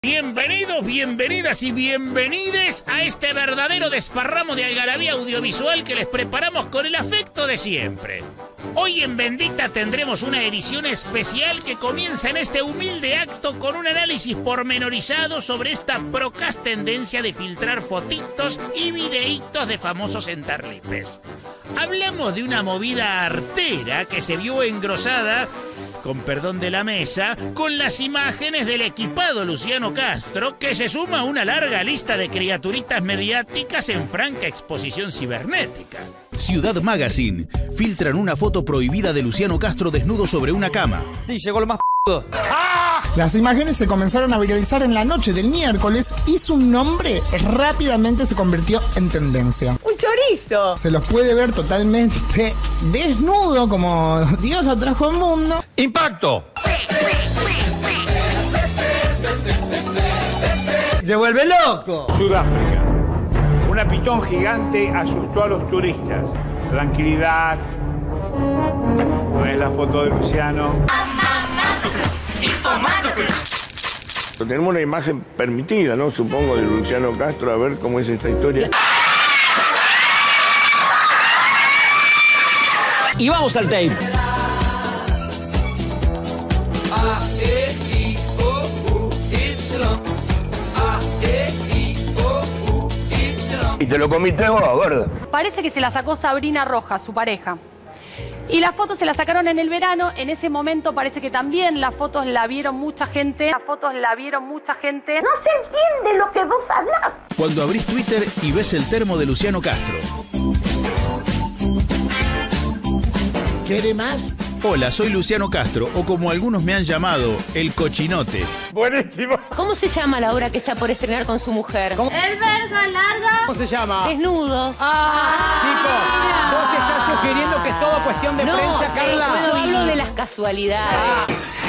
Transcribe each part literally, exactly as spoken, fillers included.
Bienvenidos, bienvenidas y bienvenides a este verdadero desparramo de algarabía audiovisual que les preparamos con el afecto de siempre. Hoy en Bendita tendremos una edición especial que comienza en este humilde acto con un análisis pormenorizado sobre esta procas tendencia de filtrar fotitos y videitos de famosos entarlipes. Hablamos de una movida artera que se vio engrosada, con perdón de la mesa, con las imágenes del equipado Luciano Castro, que se suma a una larga lista de criaturitas mediáticas en franca exposición cibernética. Ciudad Magazine. Filtran una foto prohibida de Luciano Castro desnudo sobre una cama. Sí, llegó lo más p***do. ¡Ah! Las imágenes se comenzaron a viralizar en la noche del miércoles y su nombre rápidamente se convirtió en tendencia. ¡Un chorizo! Se los puede ver totalmente desnudo, como Dios lo trajo al mundo. ¡Impacto! ¡Se vuelve loco! Sudáfrica. Una pitón gigante asustó a los turistas. Tranquilidad. No es la foto de Luciano. Tenemos una imagen permitida, ¿no? Supongo, de Luciano Castro, a ver cómo es esta historia. Y vamos al tape. Y te lo comiste vos, gordo. Parece que se la sacó Sabrina Rojas, su pareja. Y las fotos se las sacaron en el verano. En ese momento parece que también las fotos la vieron mucha gente. Las fotos la vieron mucha gente. No se entiende lo que vos hablás. Cuando abrís Twitter y ves el termo de Luciano Castro. ¿Quiere más? Hola, soy Luciano Castro, o como algunos me han llamado, el cochinote. Buenísimo. ¿Cómo se llama la obra que está por estrenar con su mujer? El verga larga. ¿Cómo se llama? Desnudos. Ah, Chico, vos estás sugiriendo que es todo cuestión de no, prensa, Carla. No, yo hablo de las casualidades. Ah.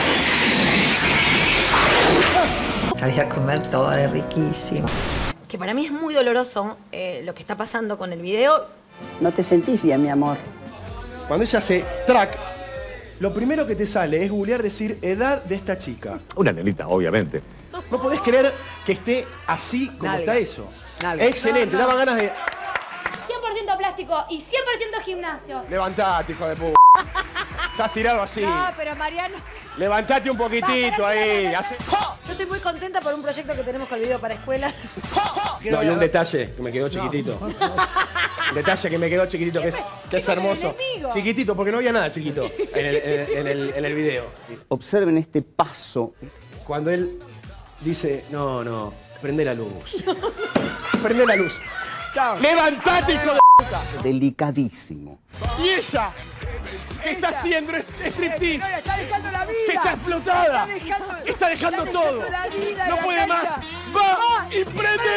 Voy a comer todo de riquísimo. Que para mí es muy doloroso eh, lo que está pasando con el video. No te sentís bien, mi amor. Cuando ella hace track, lo primero que te sale es googlear, decir edad de esta chica. Una nenita, obviamente. No podés creer que esté así como Nalgas. está eso. Nalgas. Excelente, daba ganas de... cien por ciento plástico y cien por ciento gimnasio. Levantate, hijo de puta. Estás tirado así. No, pero Mariano... Levantate un poquitito ahí. Hace... Yo estoy muy contenta por un proyecto que tenemos con el video para escuelas. No, y un detalle que me quedó chiquitito. Un detalle que me quedó chiquitito, que es, que es hermoso. Chiquitito, porque no había nada chiquito en el, en el, en el, en el video. Observen este paso. Cuando él dice, no, no, prende la luz. Prende la luz. Chao. ¡Levantate, hijo de puta! Delicadísimo. Y ella, ¿qué está haciendo? Striptease. No, está dejando la vida. Que está explotada. Está dejando, está dejando está todo. la vida, no la puede cancha. más. Va y prende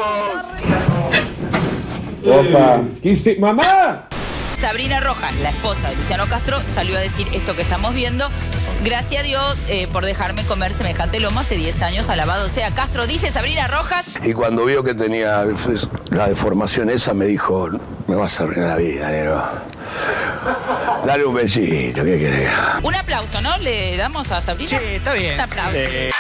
la luz. Opa. ¿Qué hice? ¡Mamá! Sabrina Rojas, la esposa de Luciano Castro, salió a decir esto que estamos viendo. Gracias a Dios eh, por dejarme comer semejante lomo hace diez años, alabado sea Castro, dice Sabrina Rojas. Y cuando vio que tenía la deformación esa, me dijo, me vas a arruinar la vida, negro. Dale un besito, ¿qué querés? Un aplauso, ¿no? ¿Le damos a Sabrina? Sí, está bien. Un aplauso. Sí.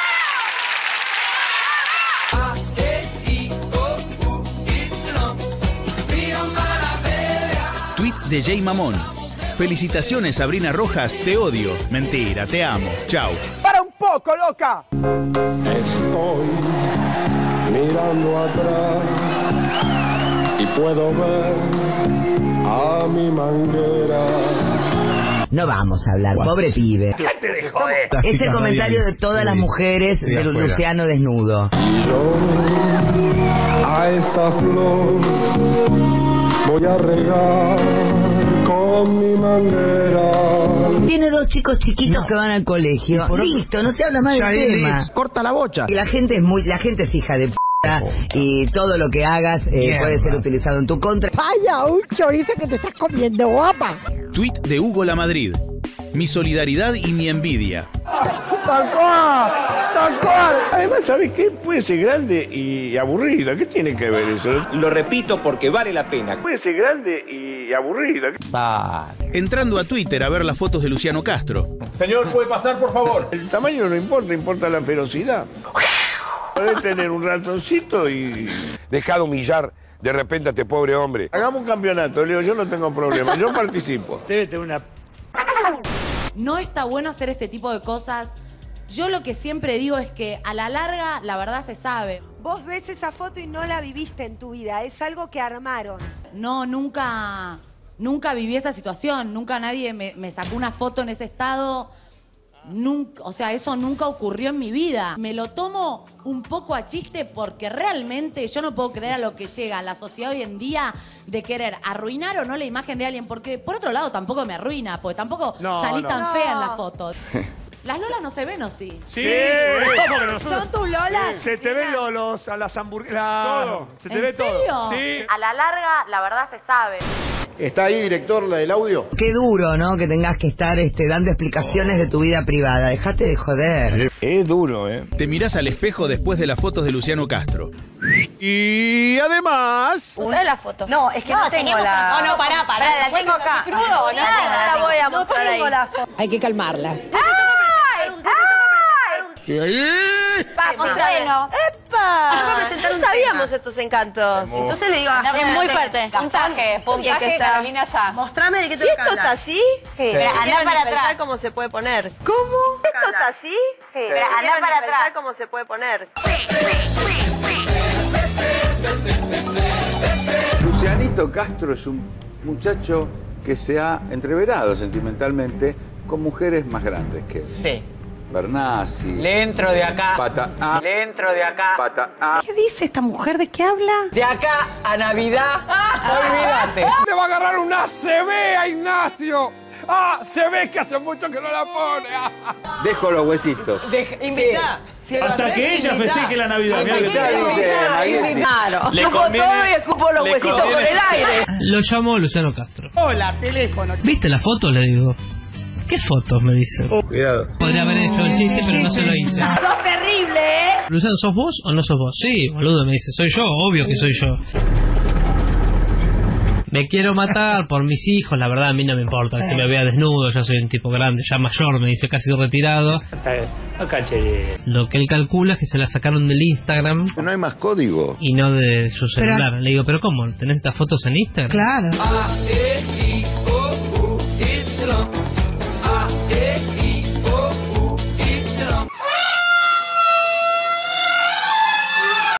Tweet de Jay Mamón. Felicitaciones, Sabrina Rojas, te odio. Mentira, te amo. Chau. ¡Para un poco, loca! Estoy mirando atrás y puedo ver a mi manguera. No vamos a hablar, pobre pibe. ¿Qué te dejó de? Es el comentario de todas las mujeres de Luciano desnudo. Y yo a esta flor voy a regar con mi manguera. Tiene dos chicos chiquitos que van al colegio. Listo, no se habla más del tema. Corta la bocha. Y la gente es muy, la gente es hija de p***, y todo lo que hagas eh, puede ser utilizado en tu contra. Vaya, un chorizo que te estás comiendo, guapa. Tweet de Hugo Lamadrid. Mi solidaridad y mi envidia. ¡Tal cual! ¡Tal cual! Además, ¿sabes qué? Puede ser grande y aburrida. ¿Qué tiene que ver eso? Lo repito porque vale la pena. Puede ser grande y aburrida. Entrando a Twitter a ver las fotos de Luciano Castro. Señor, ¿puede pasar, por favor? El tamaño no importa, importa la ferocidad. Podés tener un ratoncito y... Deja de humillar de repente a este pobre hombre. Hagamos un campeonato, Leo, yo no tengo problema, yo participo. Debe tener una... No está bueno hacer este tipo de cosas. Yo lo que siempre digo es que a la larga la verdad se sabe. Vos ves esa foto y no la viviste en tu vida, es algo que armaron. No, nunca, nunca viví esa situación, nunca nadie me, me sacó una foto en ese estado. Nunca, o sea, eso nunca ocurrió en mi vida. Me lo tomo un poco a chiste porque realmente yo no puedo creer a lo que llega la sociedad hoy en día de querer arruinar o no la imagen de alguien. Porque por otro lado tampoco me arruina, porque tampoco No, salí no. tan No. fea en la foto. Las lolas no se ven, ¿o sí? Sí, ¿Cómo que nosotros- ¿Son tus lolas? Se te ven los, los- a las hamburguesas. Todo. Se te ¿En ve serio? todo. Sí. A la larga la verdad se sabe. ¿Está ahí, director, la del audio? Qué duro, ¿no? Que tengas que estar este, dando explicaciones de tu vida privada. Dejate de joder. Es duro, ¿eh? Te mirás al espejo después de las fotos de Luciano Castro. Y además... ¿Usás la foto? No, es que no, tengo la... No, no, pará, pará. la tengo acá. ¿Crudo o no? No la voy a mostrar ahí. Hay que calmarla. Sí, ahí. Bueno. ¡Epa! No sabíamos estos encantos. Entonces le digo a Es muy fuerte. Puntaje, puntaje, Carolina ya. Mostrame de qué te ¿Si esto está así? Sí. Pero andá para atrás. cómo se puede poner. ¿Cómo? ¿Esto está así? Sí. Pero andá para atrás. cómo se puede poner. Lucianito Castro es un muchacho que se ha entreverado sentimentalmente con mujeres más grandes que él. Sí. Bernasi. Le entro de acá. Pata A. Le entro de acá. Pata A. ¿Qué dice esta mujer? ¿De qué habla? De acá a Navidad. Olvídate. Le va a agarrar una C B a Ignacio. Ah, se ve que hace mucho que no la pone. Ah. Dejo los huesitos. Invita. Hasta que ella festeje la Navidad. Mirá que Invitá, dice Maguetti. Claro. Le Chupo conviene- todo y escupo los le huesitos por conviene- el aire. Lo llamo Luciano Castro. Hola, teléfono. ¿Viste la foto? Le digo. ¿Qué fotos? Me dice. Cuidado. Podría haber hecho el chiste, pero no se lo hice. Sos terrible, ¿eh? Luciano, ¿sos vos o no sos vos? Sí, boludo, me dice. Soy yo, obvio que soy yo. Me quiero matar por mis hijos, la verdad a mí no me importa. Si me vea desnudo, ya soy un tipo grande, ya mayor, me dice, casi retirado. No canche. Lo que él calcula es que se la sacaron del Instagram No hay más código. y no de su celular. Le digo, ¿pero cómo? ¿Tenés estas fotos en Instagram? Claro. A, E, I, O, U, Y.